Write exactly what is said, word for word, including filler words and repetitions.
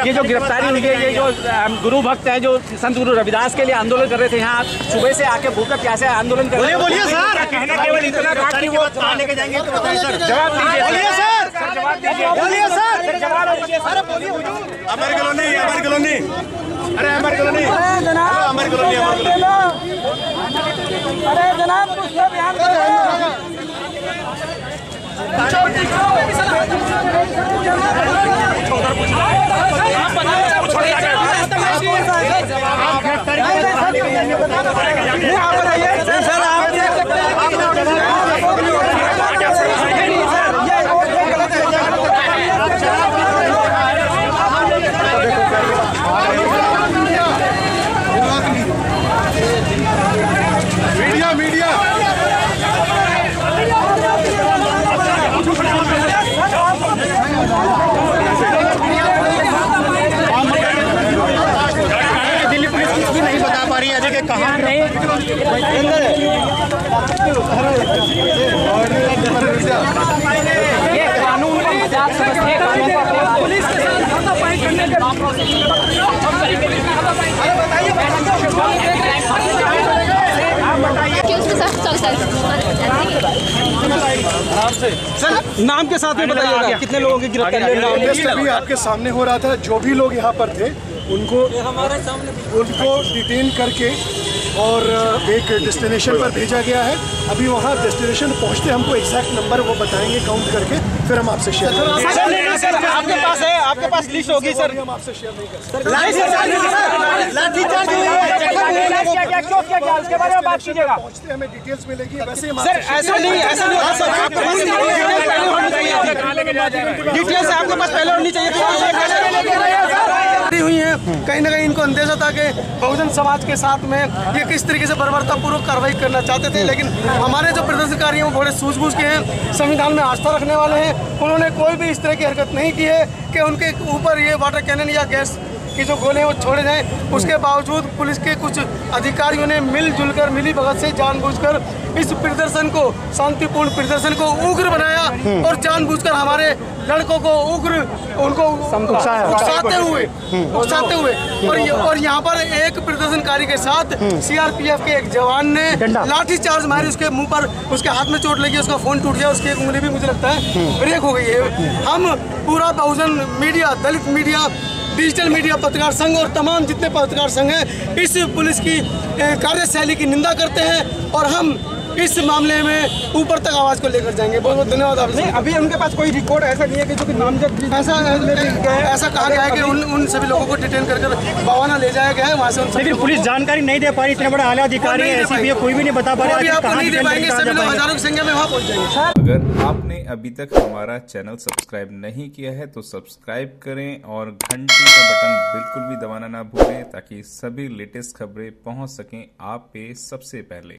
ये जो गिरफ्तारी हुई है, ये जो गुरु भक्त हैं जो संत गुरु रविदास के लिए आंदोलन कर रहे थे, यहाँ सुबह से आके भूखे प्यासे आंदोलन कर रहे हैं। बोलिए सर, कहना केवल इतना था कि वो कहाँ लेके जाएंगे, तो बताइए सर, जवाब दीजिए सर, जवाब दीजिए, बोलिए सर, जवाब दीजिए सर, बोलिए। अमर कॉलोनी, अमर कॉलोनी, अरे अमर कॉलोनी, जनाब, अमर कॉलोनी, अमर कॉलोनी, अरे जनाब कुछ तो ध्यान मीडिया मीडिया दिल्ली पुलिस कुछ भी नहीं बता पा रही है अजय के कहाँ नहीं। ये कानून का मजाक समझते हैं, कानून का पुलिस के साथ हाथापाई करने के सर नाम के साथ में बताइएगा कितने लोगों की गिरफ्तारी? अभी आपके सामने हो रहा था, जो भी लोग यहाँ पर थे उनको उनको डिटेन करके और एक डेस्टिनेशन पर भेजा गया है। अभी वहाँ डेस्टिनेशन पहुँचते हमको एग्जैक्ट नंबर वो बताएंगे काउंट करके, फिर हम आपसे शेयर करेंगे। सर आपके पास है, आपके पास लिस्ट होगी सर, हम आपसे शेयर नहीं कर सकते। पहुँचते हमें डिटेल्स मिलेगी, वैसे सर ऐसा नहीं, ऐसा नहीं होता सर, डिटेल्स आपके पास पहले होनी चाहिए हुई है। कहीं ना कहीं इनको अंदेशा था कि बहुजन समाज के साथ में ये किस तरीके से बर्बरतापूर्वक कार्रवाई करना चाहते थे, लेकिन हमारे जो प्रदर्शनकारी हैं वो बड़े सूझबूझ के हैं, संविधान में आस्था रखने वाले हैं। उन्होंने कोई भी इस तरह की हरकत नहीं की है कि उनके ऊपर ये वाटर कैनन या गैस की जो गोले वो छोड़े जाएं। उसके बावजूद पुलिस के कुछ अधिकारियों ने मिलजुल कर मिली भगत से जानबूझकर इस प्रदर्शन को, शांतिपूर्ण प्रदर्शन को उग्र बनाया और जानबूझकर हमारे लड़कों को उग्र उनको उकसाते हुए उकसाते हुए और और यहाँ पर एक प्रदर्शनकारी के साथ सीआरपीएफ के एक जवान ने लाठी चार्ज मारी, उसके मुंह पर, उसके हाथ में चोट लगी, उसका फोन टूट गया, उसकी एक उंगली भी मुझे लगता है ब्रेक हो गई है। हम पूरा Bahujan media, Dalit media, digital media पत्रकार संघ और तमाम जितने पत्रकार संघ हैं इस पुलिस की कार्यशैली की निंदा करते हैं और हम इस मामले में ऊपर तक आवाज को लेकर जाएंगे। बहुत बहुत धन्यवाद आपसे। नहीं, अभी उनके पास कोई रिकॉर्ड ऐसा नहीं है कि जो कि नामजद ऐसा ऐसा कहा गया है कि उन उन सभी लोगों को डिटेन कर कर बवाना ले जाया गया है वहाँ से। उन लेकिन पुलिस जानकारी नहीं दे पा रही, इतने बड़े आला अधिकारी है, एसीपी है, कोई भी नहीं बता पा रहा है। आपको नहीं दे पाएंगे, सभी लोग हजारों की संख्या में वहाँ पहुँच जाएंगे। अगर आपने अभी तक हमारा चैनल सब्सक्राइब नहीं किया है तो सब्सक्राइब करें और घंटी का बटन बिल्कुल भी दबाना ना भूलें ताकि सभी लेटेस्ट खबरें पहुंच सकें आप पे सबसे पहले।